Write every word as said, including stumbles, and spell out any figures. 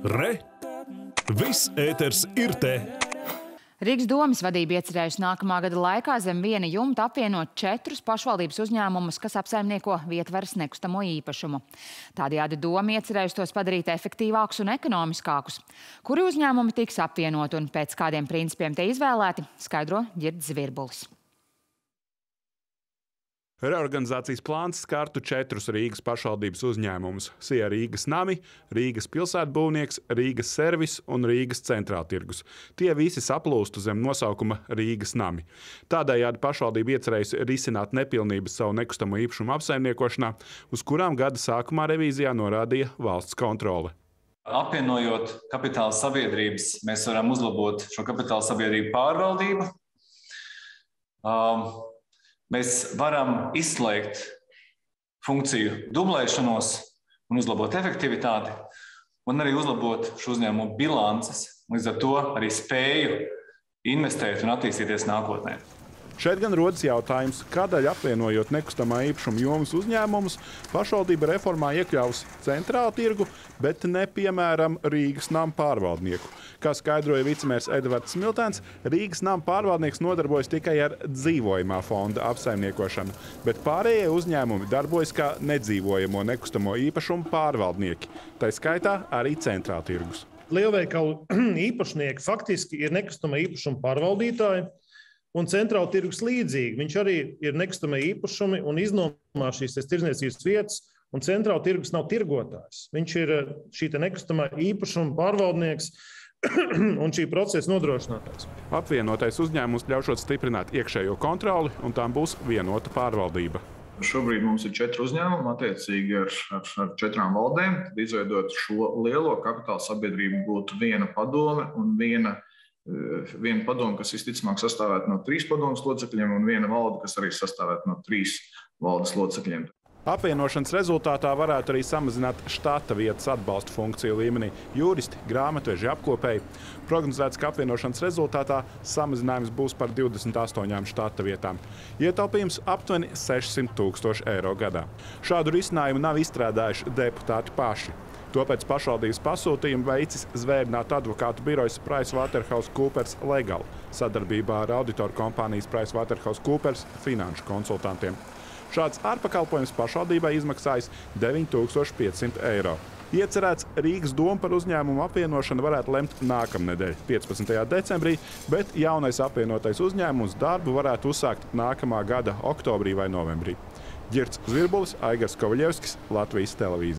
Re! Viss ēters ir te! Rīgas domes vadība iecerējusi nākamā gada laikā zem viena jumta apvienot četrus pašvaldības uzņēmumus, kas apsaimnieko vietvaras nekustamo īpašumu. Tādējādi doma iecerējusi tos padarīt efektīvākus un ekonomiskākus. Kuri uzņēmumi tiks apvienoti un pēc kādiem principiem tie izvēlēti, skaidro Ģirds Zvirbulis. Reorganizācijas plāns skartu četrus Rīgas pašvaldības uzņēmumus – Sija Rīgas nami, Rīgas pilsētbūvnieks, Rīgas servis un Rīgas centrāltirgus. Tie visi saplūstu zem nosaukuma Rīgas nami. Tādējādi pašvaldība iecerējusi risināt nepilnības savu nekustamo īpašumu apsaimniekošanā, uz kurām gada sākumā revīzijā norādīja valsts kontrole. Apvienojot kapitāla sabiedrības, mēs varam uzlabot šo kapitāla sabiedrību pārvaldību. Um, Mēs varam izslēgt funkciju dublēšanos un uzlabot efektivitāti, un arī uzlabot šo uzņēmumu bilances, līdz ar to arī spēju investēt un attīstīties nākotnē. Šeit gan rodas jautājums, kādēļ apvienojot nekustamā īpašuma jomas uzņēmumus, pašvaldība reformā iekļausi centrālu tirgu, bet ne, piemēram, Rīgas nama pārvaldnieku. Kā skaidroja vicemērs Edvards Smiltēns, Rīgas nama pārvaldnieks nodarbojas tikai ar dzīvojamā fonda apsaimniekošanu, bet pārējie uzņēmumi darbojas kā nedzīvojamo nekustamo īpašumu pārvaldnieki, tai skaitā arī centrālu tirgus. Lielveikalu īpašnieki faktiski ir nekustama īpašuma pārvaldītāji, un centrāla tirgus līdzīgi. Viņš arī ir nekustamie īpašumi un iznomā šīs tirdzniecības vietas, un centrāla tirgus nav tirgotājs. Viņš ir šī nekustamā īpašuma pārvaldnieks un šī procesa nodrošinātājs. Apvienotais uzņēmums ļaušot stiprināt iekšējo kontroli, un tām būs vienota pārvaldība. Šobrīd mums ir četri uzņēmumi, attiecīgi ar, ar, ar četrām valdēm. Tad izveidot šo lielo kapitāla sabiedrību būtu viena padome un viena Viena padoma, kas visticamāk sastāvētu no trīs padomas locekļiem, un viena valde, kas arī sastāvētu no trīs valdes locekļiem. Apvienošanas rezultātā varētu arī samazināt štata vietas atbalsta funkciju līmenī juristi, grāmatveži, apkopēji. Prognozēts, ka apvienošanas rezultātā samazinājums būs par divdesmit astoņām štata vietām. Ietaupījums aptuveni sešsimt tūkstoši eiro gadā. Šādu risinājumu nav izstrādājuši deputāti paši. Tāpēc pašvaldības pasūtījumu veicis zvērinātu advokātu birojas PricewaterhouseCoopers Legal sadarbībā ar auditoru kompānijas PricewaterhouseCoopers finanšu konsultantiem. Šāds ārpakalpojums pašvaldībai izmaksājis deviņi tūkstoši piecsimt eiro. Iecerēts Rīgas doma par uzņēmumu apvienošanu varētu lemt nākamnedēļ, piecpadsmitajā decembrī, bet jaunais apvienotais uzņēmums darbu varētu uzsākt nākamā gada oktobrī vai novembrī. Ģirds Zvirbulis, Aigars Kovaļevskis, Latvijas televīzija.